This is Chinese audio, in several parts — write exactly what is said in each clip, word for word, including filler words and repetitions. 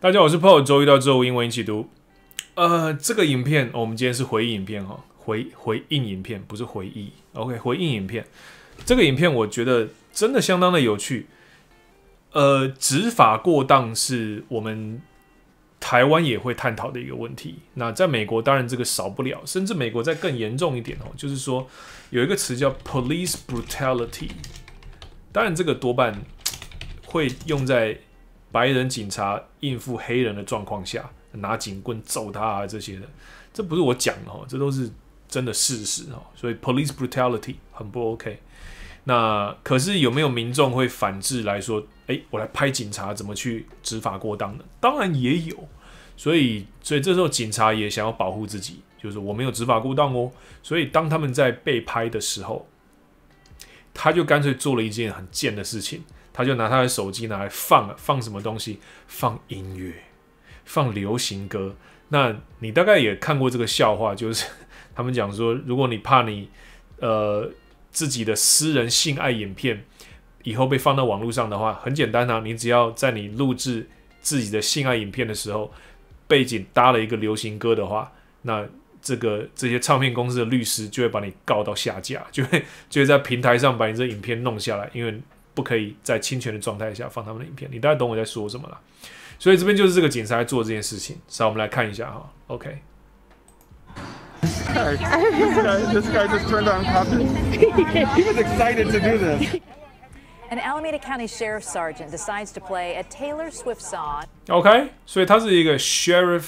大家好，我是 Paul， 周一到周五英文一起读。呃，这个影片、哦、我们今天是回忆影片哈，回回应影片，不是回忆。OK， 回应影片。这个影片我觉得真的相当的有趣。呃，执法过当是我们台湾也会探讨的一个问题。那在美国当然这个少不了，甚至美国再更严重一点哦，就是说有一个词叫 police brutality。当然这个多半会用在白人警察应付黑人的状况下，拿警棍揍他啊这些的，这不是我讲的哦，这都是真的事实哦。所以 police brutality 很不 OK。那可是有没有民众会反制来说，哎，我来拍警察怎么去执法过当呢？当然也有。所以，所以这时候警察也想要保护自己，就是我没有执法过当哦。所以当他们在被拍的时候，他就干脆做了一件很贱的事情。他就拿他的手机拿来放放什么东西？放音乐，放流行歌。那你大概也看过这个笑话，就是他们讲说，如果你怕你呃自己的私人性爱影片以后被放到网络上的话，很简单啊，你只要在你录制自己的性爱影片的时候，背景搭了一个流行歌的话，那这个这些唱片公司的律师就会把你告到下架，就会就会在平台上把你这影片弄下来，因为不可以在侵权的状态下放他们的影片，你大概懂我在说什么啦。所以这边就是这个警察在做这件事情。好，我们来看一下哈。OK。 This guy, this guy, this guy just turned on coffee. He was excited to do this. An Alameda County Sheriff Sergeant decides to play a Taylor Swift song. OK， 所以他是一个 Sheriff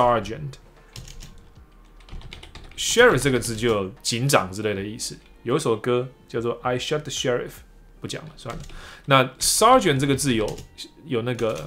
Sergeant。Sheriff 这个字就有警长之类的意思。有一首歌叫做 I Shot the Sheriff。不讲了，算了。那 sergeant 这个字有有那个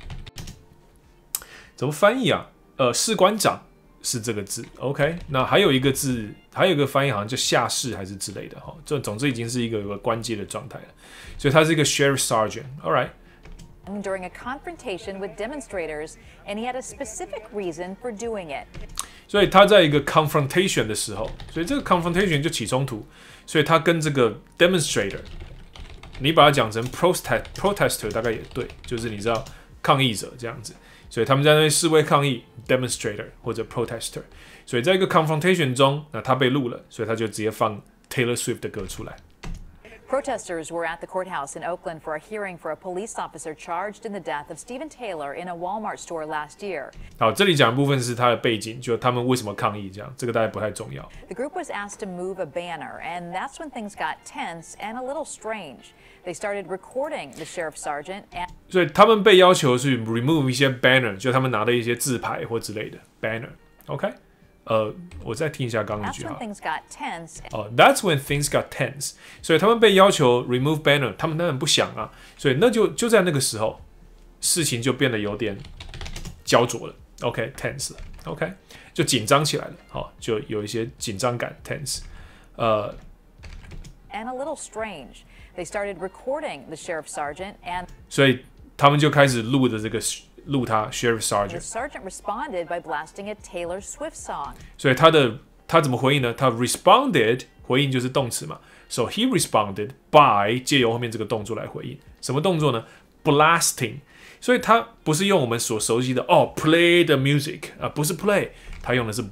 怎么翻译啊？呃，士官长是这个字 ，OK。那还有一个字，还有一个翻译好像叫下士还是之类的哈。这总之已经是一个有个关键的状态了，所以他是一个 sheriff sergeant。All right。 During a confrontation with demonstrators, and he had a specific reason for doing it. 所以他在一个 confrontation 的时候，所以这个 confrontation 就起冲突，所以他跟这个 demonstrator。你把它讲成 protest protester 大概也对，就是你知道抗议者这样子，所以他们在那边示威抗议 demonstrator 或者 protester， 所以在一个 confrontation 中，那他被录了，所以他就直接放 Taylor Swift 的歌出来。 Protesters were at the courthouse in Oakland for a hearing for a police officer charged in the death of Stephen Taylor in a Walmart store last year. 好，这里讲的部分是他的背景，就他们为什么抗议这样，这个大概不太重要。 The group was asked to move a banner, and that's when things got tense and a little strange. They started recording the sheriff sergeant, and 所以他们被要求去 remove 一些 banner， 就他们拿的一些字牌或之类的 banner。OK， 呃，我再听一下刚刚那句 that's 哈。 when things got tense. 哦、uh, ，That's when things got tense。所以他们被要求 remove banner， 他们当然不想啊，所以那就就在那个时候，事情就变得有点焦灼了。OK，tense 了。OK， 就紧张起来了。好、哦，就有一些紧张感 tense。呃 And a little strange. They started recording the sheriff sergeant, and 所以他们就开始录的这个录他 sheriff the sergeant。 sergeant responded by blasting a Taylor Swift song. 所以他的他怎么回应呢？他 responded 回应就是动词嘛 ，so he responded by 借由后面这个动作来回应。什么动作呢 ？blasting。所以他不是用我们所熟悉的哦 play the music 啊、呃，不是 play， 他用的是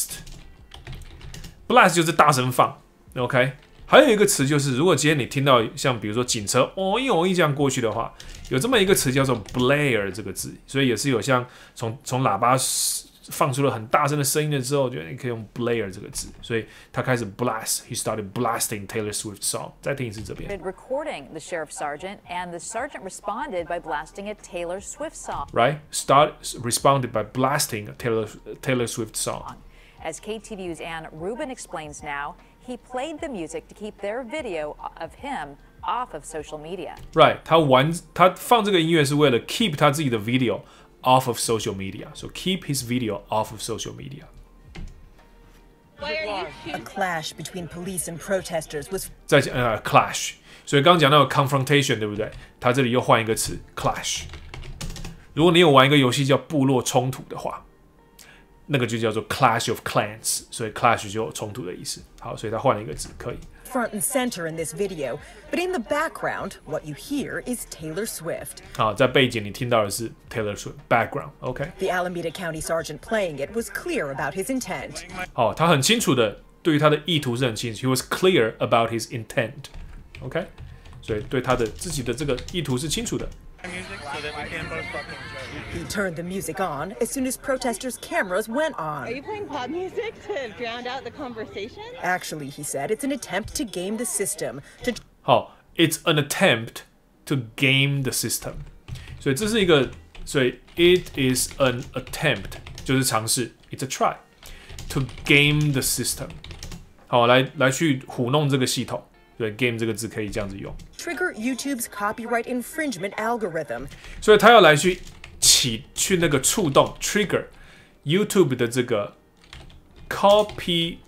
blast。blast 就是大声放 ，OK。还有一个词就是，如果今天你听到像比如说警车哦一哦一这样过去的话，有这么一个词叫做 blare 这个字，所以也是有像从从喇叭放出了很大声的声音了之后，就你可以用 blare 这个字，所以他开始 blast，he started blasting Taylor Swift song。再听一次这边 Recording the sheriff sergeant, and the sergeant responded by blasting a Taylor Swift song. ，right? Start responded by blasting a Taylor Taylor Swift song。 As K T V U's Ann Rubin explains now, he played the music to keep their video of him off of social media. Right， 他玩他放这个音乐是为了 keep 他自己的 video off of social media. So keep his video off of social media. A clash between police and protesters was 再讲呃 clash， 所以刚刚讲到 confrontation 对不对？他这里又换一个词 clash。如果你有玩一个游戏叫部落冲突的话，那个就叫做 Clash of Clans， 所以 clash 就有冲突的意思。好，所以他换了一个字，可以。 front and center in this video, but in the background, what you hear is Taylor Swift. 好，在背景你听到的是 Taylor Swift background，OK？、Okay? The Alameda County sergeant playing it was clear about his intent. 好，他很清楚的，对于他的意图是很清楚。He was clear about his intent，OK？、Okay? 所以对他的自己的这个意图是清楚的。 He turned the music on as soon as protesters' cameras went on. Are you playing pop music to drown out the conversation? Actually, he said, it's an attempt to game the system. To 好 ，It's an attempt to game the system。所以这是一个，所以 it is an attempt 就是尝试 ，it's a try to game the system。好，来来去糊弄这个系统。对 ，game 这个字可以这样子用。 Trigger YouTube's copyright infringement algorithm. 所以他要来去起去那个触动 trigger YouTube 的这个 copyright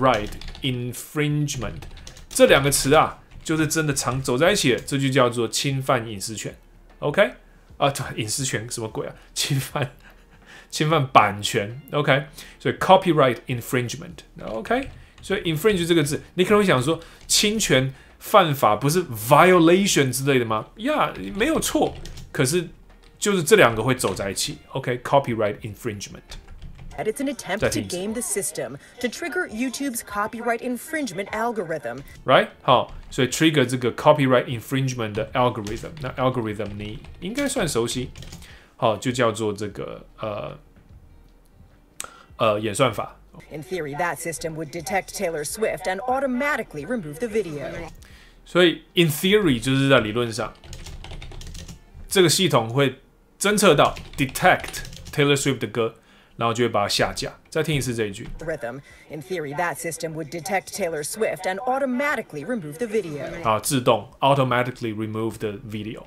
infringement 这两个词啊，就是真的常走在一起的，这就叫做侵犯隐私权。OK 啊，隐私权什么鬼啊？侵犯侵犯版权。OK， 所以 copyright infringement。OK。所以 infringe 这个字，你可能会想说，侵权犯法不是 violation 之类的吗？呀、yeah, ，没有错。可是就是这两个会走在一起。OK，copyright、okay? infringement。 It's an attempt to game the system to trigger YouTube's copyright infringement algorithm. Right？ 好，所以 trigger 这个 copyright infringement 的 algorithm， 那 algorithm 你应该算熟悉。好，就叫做这个呃呃演算法。 In theory, that system would detect Taylor Swift and automatically remove the video. 所以 in theory 就是在理论上，这个系统会侦测到 detect Taylor Swift 的歌，然后就会把它下架。再听一次这一句。 Rhythm. In theory, that system would detect Taylor Swift and automatically remove the video. 好，自动 automatically remove the video.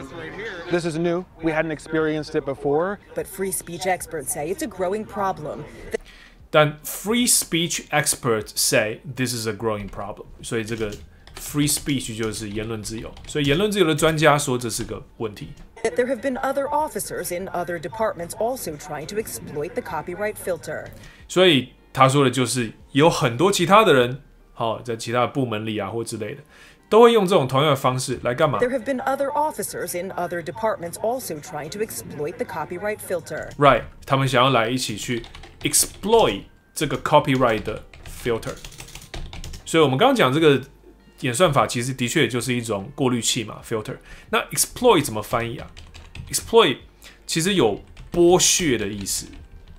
This is new. We hadn't experienced it before. But free speech experts say it's a growing problem. 但 free speech experts say this is a growing problem， 所以这个 free speech 就是言论自由，所以言论自由的专家说这是个问题。 There have been other officers in other departments also trying to exploit the copyright filter. 所以他说的就是有很多其他的人，好、哦，在其他的部门里啊或之类的，都会用这种同样的方式来干嘛 ？There have been other officers in other departments also trying to exploit the copyright filter. Right， 他们想要来一起去 exploit 这个 copyright 的 filter。所以我们刚刚讲这个演算法，其实的确就是一种过滤器嘛 ，filter。那 exploit 怎么翻译啊 ？exploit 其实有剥削的意思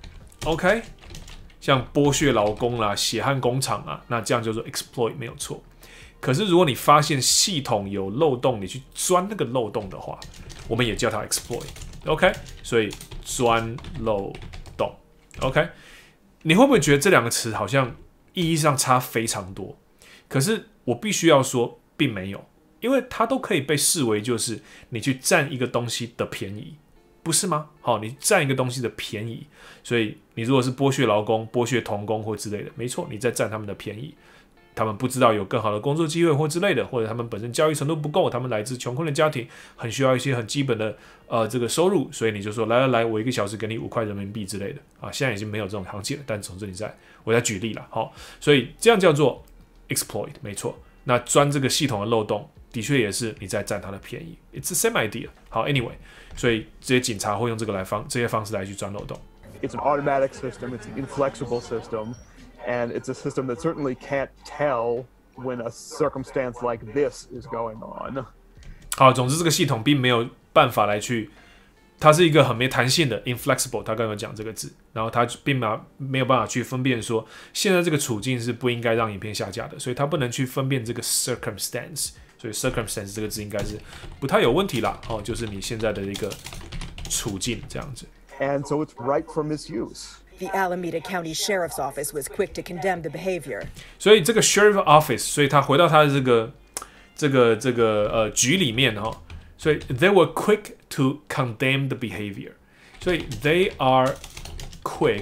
，OK？ 像剥削劳工啦、血汗工厂啊，那这样叫做 exploit 没有错。可是如果你发现系统有漏洞，你去钻那个漏洞的话，我们也叫它 exploit，OK？ 所以钻漏洞 ，OK？ 你会不会觉得这两个词好像意义上差非常多？可是我必须要说，并没有，因为它都可以被视为就是你去占一个东西的便宜，不是吗？好，你占一个东西的便宜，所以你如果是剥削劳工、剥削童工或之类的，没错，你在占他们的便宜。他们不知道有更好的工作机会或之类的，或者他们本身教育程度不够，他们来自穷困的家庭，很需要一些很基本的呃这个收入，所以你就说来来来，我一个小时给你五块人民币之类的啊，现在已经没有这种行情了，但总之你在，我在举例了，好，所以这样叫做 exploit， 没错。那钻这个系统的漏洞，的确也是你在占他的便宜 ，it's the same idea。好 ，anyway， 所以这些警察会用这个来方这些方式来去钻漏洞。 It's an automatic system. It's an inflexible system. And it's a system that certainly can't tell when a circumstance like this is going on. 好，总之这个系统并没有办法来去，它是一个很没弹性的 inflexible， 他刚刚有讲这个字，然后它并没有办法去分辨说现在这个处境是不应该让影片下架的，所以它不能去分辨这个 circumstance， 所以 circumstance 这个字应该是不太有问题啦，哦，就是你现在的一个处境这样子。 And so it's ripe for misuse.The Alameda County Sheriff's Office was quick to condemn the behavior. 所以这个 Sheriff Office， 所以他回到他的这个这个这个呃局里面哈，所以 they were quick to condemn the behavior， 所以 they are quick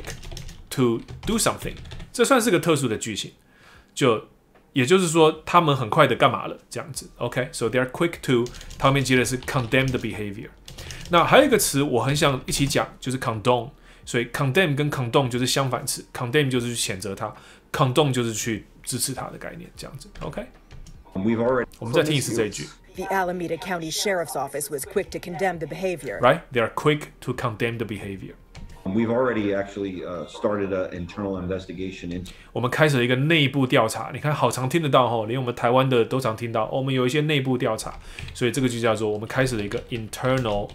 to do something， 这算是个特殊的句型，就也就是说他们很快的干嘛了这样子 ，OK，so、okay? they are quick to， 他后面接的是 condemn the behavior。那还有一个词我很想一起讲，就是 condone。所以 condemn 跟 condone 就是相反词 ，condemn 就是去谴责他 ，condone 就是去支持他的概念，这样子 ，OK。 We've already. 我们再听一次这一句。 The Alameda County Sheriff's Office was quick to condemn the behavior. Right? They are quick to condemn the behavior. We've already actually uh, started an internal investigation into. 我们开始了一个内部调查，你看好常听得到吼，连我们台湾的都常听到。我们有一些内部调查，所以这个就叫做我们开始了一个 internal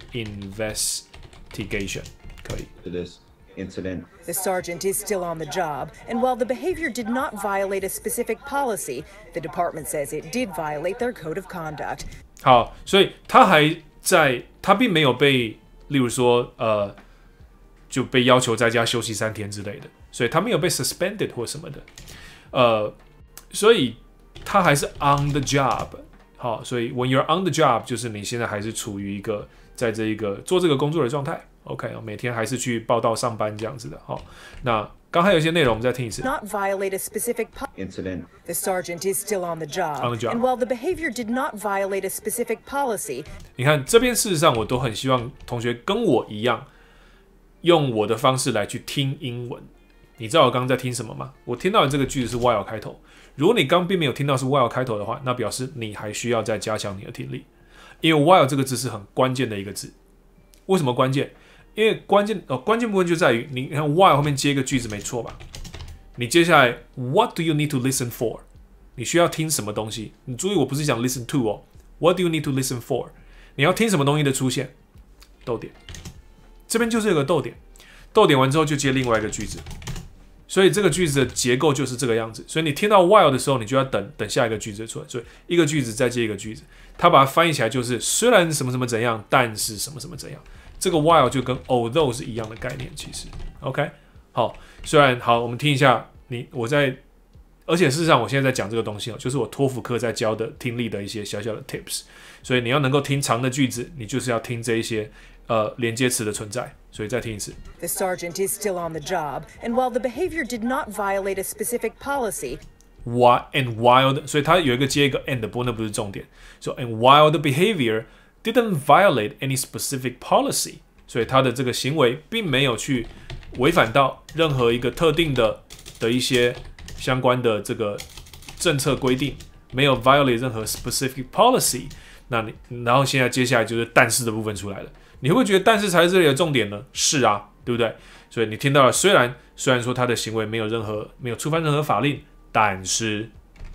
investigation， 可以。 To this incident. The sergeant is still on the job, and while the behavior did not violate a specific policy, the department says it did violate their code of conduct. 好，所以他还在，他并没有被，例如说，呃，就被要求在家休息三天之类的，所以他没有被 suspended 或什么的，呃，所以他还是 on the job。好，所以 when you're on the job， 就是你现在还是处于一个在这一个做这个工作的状态。OK， 每天还是去报到上班这样子的。好，那刚还有一些内容，我们再听一次。 Not violate a specific incident. The sergeant is still on the job. On the job. And while the behavior did not violate a specific policy. 你看这边，事实上我都很希望同学跟我一样，用我的方式来去听英文。你知道我刚刚在听什么吗？我听到的这个句子是 while 开头。如果你刚并没有听到是 while 开头的话，那表示你还需要再加强你的听力，因为 while 这个字是很关键的一个字。为什么关键？因为关键哦，关键部分就在于你看 while 后面接一个句子没错吧？你接下来 What do you need to listen for？ 你需要听什么东西？你注意，我不是讲 listen to 哦 ，What do you need to listen for？ 你要听什么东西的出现？逗点，这边就是有个逗点，逗点完之后就接另外一个句子，所以这个句子的结构就是这个样子。所以你听到 while 的时候，你就要等等下一个句子出来，所以一个句子再接一个句子，它把它翻译起来就是虽然什么什么怎样，但是什么什么怎样。这个 while 就跟 although 是一样的概念，其实 OK 好，虽然好，我们听一下你我在，而且事实上我现在在讲这个东西哦，就是我托福课在教的听力的一些小小的 tips， 所以你要能够听长的句子，你就是要听这一些呃连接词的存在，所以再听一次。 The sergeant is still on the job, and while the behavior did not violate a specific policy. Why and while 所以它有一个接一个 and， 不过那不是重点。So and while the behavior didn't violate any specific policy， 所以他的这个行为并没有去违反到任何一个特定的的一些相关的这个政策规定，没有 violate 任何 specific policy。那你然后现在接下来就是但是的部分出来了，你会不会觉得但是才是这里的重点呢？是啊，对不对？所以你听到了，虽然虽然说他的行为没有任何没有触犯任何法令，但是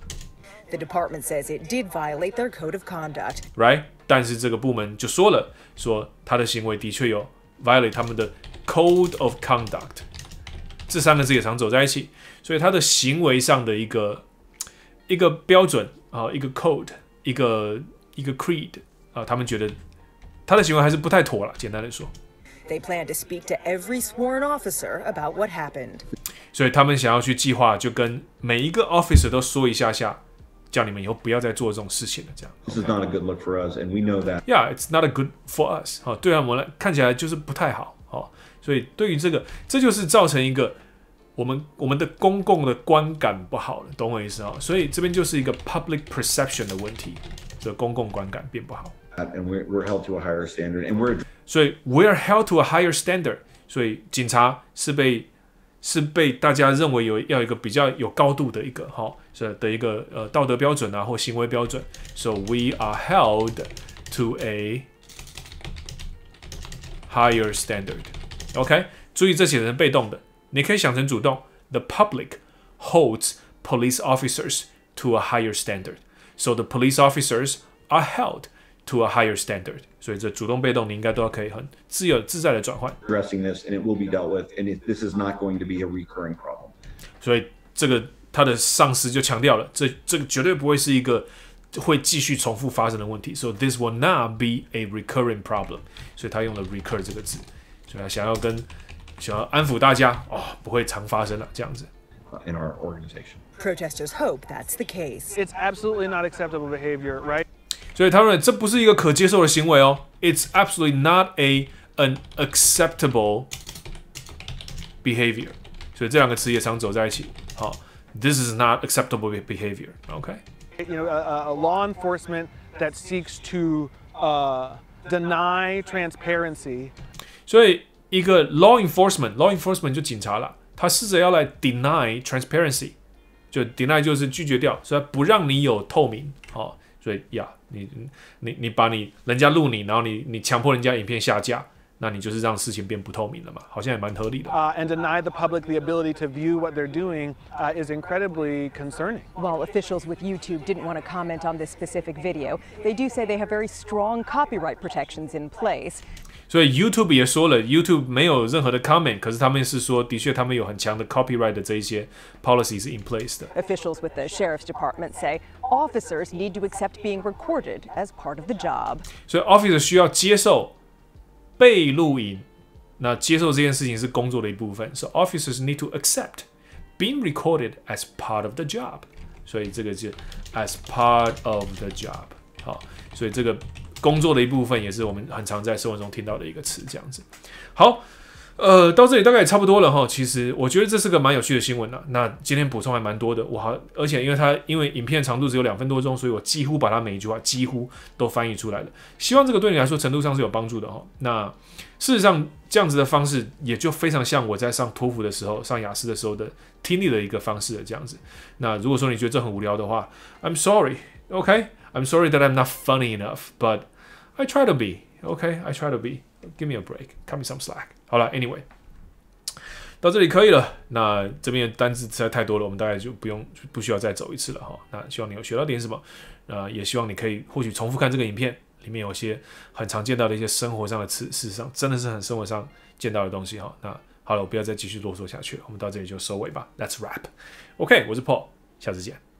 The department says it did violate their code of conduct. Right？ 但是这个部门就说了，说他的行为的确有 violate 他们的 code of conduct， 这三个字也常走在一起，所以他的行为上的一个一个标准啊，一个 code， 一个一个 creed 啊，他们觉得他的行为还是不太妥了。简单的说 ，They plan to speak to every sworn officer about what happened. 所以他们想要去计划，就跟每一个 officer 都说一下下。叫你们以后不要再做这种事情了，这样。 This is not a good look for us, and we know that. Yeah, it's not a good for us. 好，对啊，我们来看起来就是不太好。好，所以对于这个，这就是造成一个我们我们的公共的观感不好了，懂我意思啊？所以这边就是一个 public perception 的问题，这个公共观感变不好。 And we're we're held to a higher standard, and we're 所以 we're held to a higher standard. 所以警察是被是被大家认为有要一个比较有高度的一个哈，是的一个呃道德标准啊或行为标准。So we are held to a higher standard. OK， 注意这写成被动的，你可以想成主动。The public holds police officers to a higher standard. So the police officers are held to a higher standard. 所以这主动被动你应该都要可以很自由自在的转换。 Addressing this, and it will be dealt with, and it, this is not going to be a recurring problem. 所以这个他的上司就强调了，这这个绝对不会是一个会继续重复发生的问题。So this will not be a recurring problem. 所以他用了 recur 这个字，所以他想要跟想要安抚大家哦，不会常发生了这样子。 In our organization, protesters hope that's the case. It's absolutely not acceptable behavior, right? 所以他认为这不是一个可接受的行为哦。It's absolutely not a an acceptable behavior. 所以这两个词也常走在一起。好 ，This is not acceptable behavior. OK. You know, a, a law enforcement that seeks to uh, deny transparency. 所以一个 law enforcement，law enforcement 就警察了，他试着要来 deny transparency， 就 deny 就是拒绝掉，所以不让你有透明，哦，所以呀，你你你把你人家录你，然后你你强迫人家影片下架。那你就是让事情变不透明了嘛，好像也蛮合理的。 Uh, and deny the public the ability to view what they're doing uh, is incredibly concerning. While officials with YouTube didn't want to comment on this specific video, they do say they have very strong copyright protections in place. 所以 YouTube 也说了 ，YouTube 没有任何的 comment， 可是他们是说，的确他们有很强的 copyright 的这一些 policy 是 in place 的。 Officials with the sheriff's department say officers need to accept being recorded as part of the job. 所以 officer 需要接受。被录影，那接受这件事情是工作的一部分。So officers need to accept being recorded as part of the job。所以这个是 as part of the job。好，所以这个工作的一部分也是我们很常在生活中听到的一个词，这样子。好。呃，到这里大概也差不多了哈。其实我觉得这是个蛮有趣的新闻了。那今天补充还蛮多的，我好，而且因为它因为影片长度只有两分多钟，所以我几乎把它每一句话几乎都翻译出来了。希望这个对你来说程度上是有帮助的哈。那事实上这样子的方式也就非常像我在上托福的时候、上雅思的时候的听力的一个方式的这样子。那如果说你觉得这很无聊的话 ，I'm sorry, OK, I'm sorry that I'm not funny enough, but I try to be, OK, I try to be. Give me a break, cut me some slack. 好了 ，Anyway， 到这里可以了。那这边的单字实在太多了，我们大概就不用不需要再走一次了哈。那希望你有学到点什么，呃，也希望你可以或许重复看这个影片，里面有些很常见到的一些生活上的词，事实上真的是很生活上见到的东西哈。那好了，我不要再继续啰嗦下去了，我们到这里就收尾吧。Let's wrap. OK， 我是 Paul， 下次见。